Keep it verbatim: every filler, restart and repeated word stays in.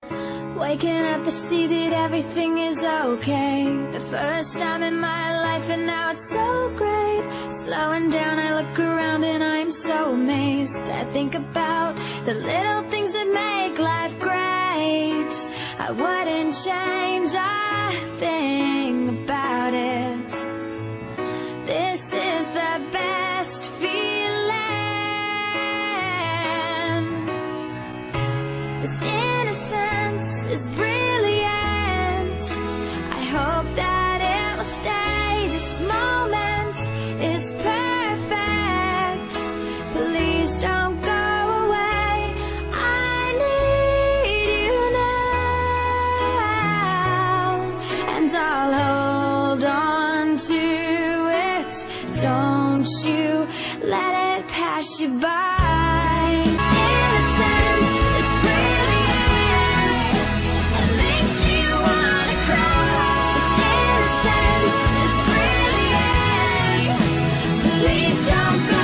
Waking up to see that everything is okay. The first time in my life and now it's so great. Slowing down, I look around and I'm so amazed. I think about the little things that make life great. I wouldn't change a thing about it. This is the best feeling. This innocence is brilliant. I hope that it will stay. This moment is perfect. Please don't go away. I need you now, and I'll hold on to it. Don't you let it pass you by. Innocence is brilliant. It makes you wanna cry. This innocence is brilliant. Please don't go